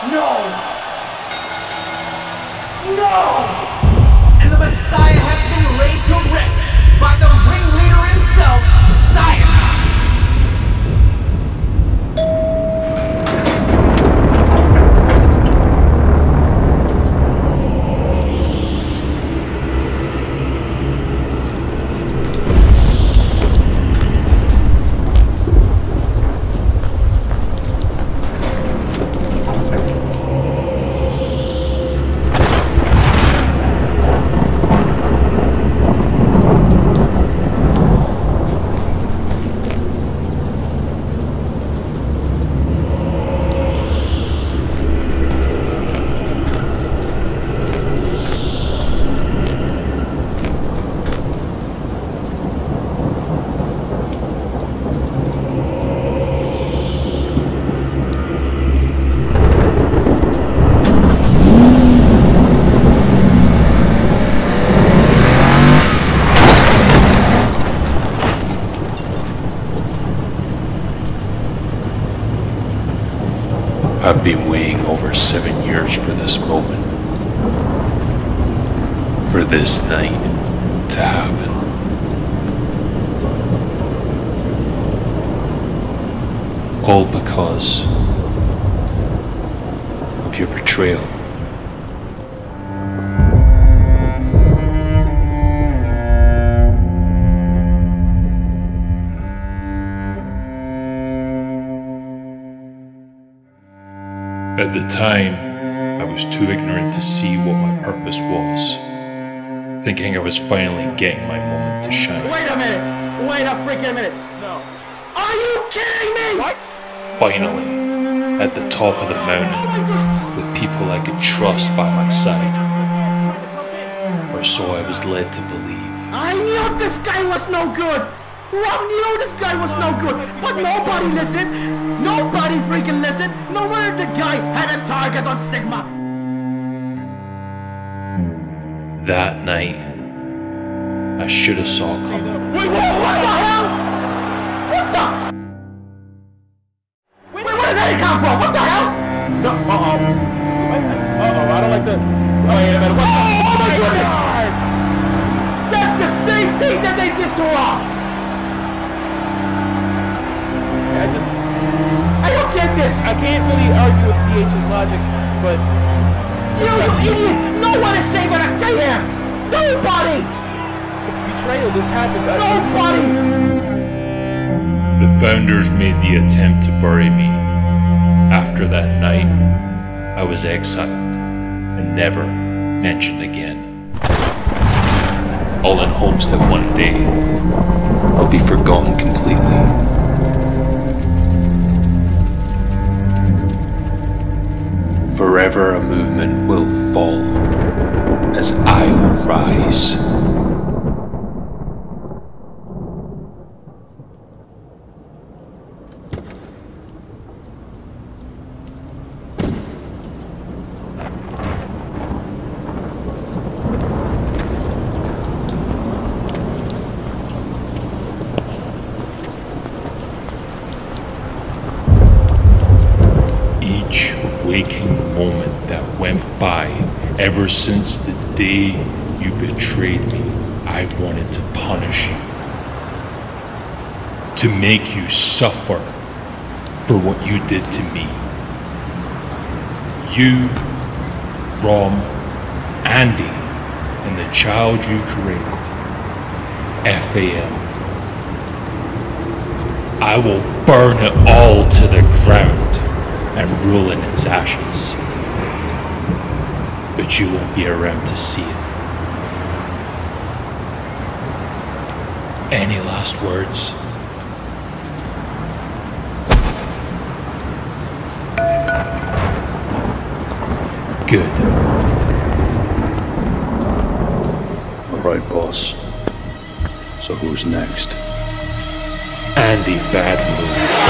No! No! And the Messiah has been laid to rest by the ringleader himself, Diana! I've been waiting over 7 years for this moment, for this night to happen. All because of your betrayal. At the time, I was too ignorant to see what my purpose was, thinking I was finally getting my moment to shine. Wait a minute! Wait a freaking minute! No. Are you kidding me?! What? Finally, at the top of the mountain, with people I could trust by my side. Or so I was led to believe. I knew this guy was no good! I knew this guy was no good! But nobody listened! Nobody freaking listened! No wonder the guy had a target on Stigma! That night, I should have saw coming. Wait, what the hell?! What the? Wait, where did that come from? What the hell?! No, I don't like the... Wait a minute, what the... Oh my goodness! That's the same thing that they did to Rob! I don't get this! I can't really argue with PH's logic, but... You idiot! No one is safe when I fight him! Nobody! Betrayal, this happens. Nobody! The founders made the attempt to bury me. After that night, I was exiled and never mentioned again. All in hopes that one day, I'll be forgotten completely. Forever a movement will fall as I will rise. Each waking moment that went by ever since the day you betrayed me, I've wanted to punish you. To make you suffer for what you did to me. You, Rom, Andy, and the child you created, FAL. I will burn it all to the ground and rule in its ashes. But you won't be around to see it. Any last words? Good. All right, boss. So who's next? Andy Badwood.